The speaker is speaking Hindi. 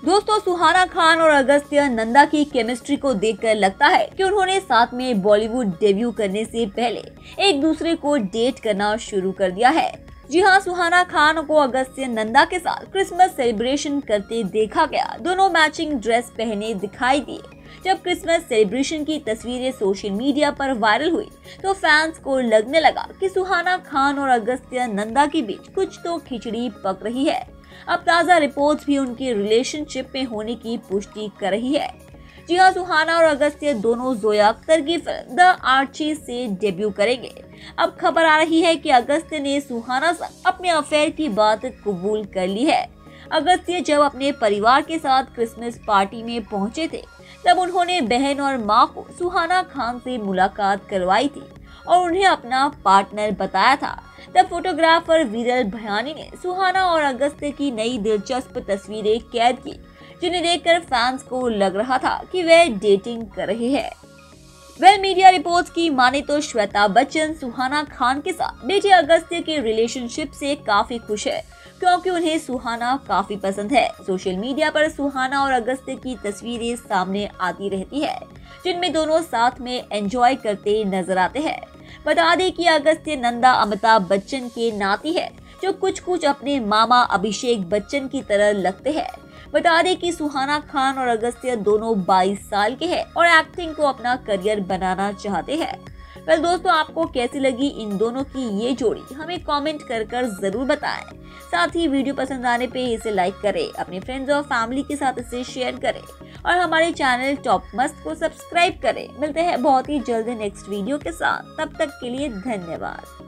दोस्तों, सुहाना खान और अगस्त्य नंदा की केमिस्ट्री को देखकर लगता है कि उन्होंने साथ में बॉलीवुड डेब्यू करने से पहले एक दूसरे को डेट करना शुरू कर दिया है। जी हाँ, सुहाना खान को अगस्त्य नंदा के साथ क्रिसमस सेलिब्रेशन करते देखा गया। दोनों मैचिंग ड्रेस पहने दिखाई दिए। जब क्रिसमस सेलिब्रेशन की तस्वीरें सोशल मीडिया पर वायरल हुई तो फैंस को लगने लगा कि सुहाना खान और अगस्त्य नंदा के बीच कुछ तो खिचड़ी पक रही है। अब ताज़ा रिपोर्ट्स भी उनके रिलेशनशिप में होने की पुष्टि कर रही है। जी हाँ, सुहाना और अगस्त्य दोनों जोया अख्तर की फिल्म द आर्ची से डेब्यू करेंगे। अब खबर आ रही है कि अगस्त्य ने सुहाना से अपने अफेयर की बात कबूल कर ली है। अगस्त्य जब अपने परिवार के साथ क्रिसमस पार्टी में पहुंचे थे तब उन्होंने बहन और मां को सुहाना खान से मुलाकात करवाई थी और उन्हें अपना पार्टनर बताया था। तब फोटोग्राफर विरल भयानी ने सुहाना और अगस्त्य की नई दिलचस्प तस्वीरें कैद की, जिन्हें देखकर फैंस को लग रहा था कि वे डेटिंग कर रहे हैं। मीडिया रिपोर्ट्स की माने तो श्वेता बच्चन सुहाना खान के साथ बेटे अगस्त्य के रिलेशनशिप से काफी खुश है, क्योंकि उन्हें सुहाना काफी पसंद है। सोशल मीडिया पर सुहाना और अगस्त्य की तस्वीरें सामने आती रहती है, जिनमें दोनों साथ में एंजॉय करते नजर आते हैं। बता दें कि अगस्त्य नंदा अमिताभ बच्चन के नाती है, जो कुछ अपने मामा अभिषेक बच्चन की तरह लगते हैं। बता दें कि सुहाना खान और अगस्त्य दोनों 22 साल के हैं और एक्टिंग को अपना करियर बनाना चाहते हैं। दोस्तों, आपको कैसी लगी इन दोनों की ये जोड़ी, हमें कमेंट कर जरूर बताएं। साथ ही वीडियो पसंद आने पे इसे लाइक करें, अपने फ्रेंड्स और फैमिली के साथ इसे शेयर करें और हमारे चैनल टॉप मस्त को सब्सक्राइब करें। मिलते हैं बहुत ही जल्द नेक्स्ट वीडियो के साथ, तब तक के लिए धन्यवाद।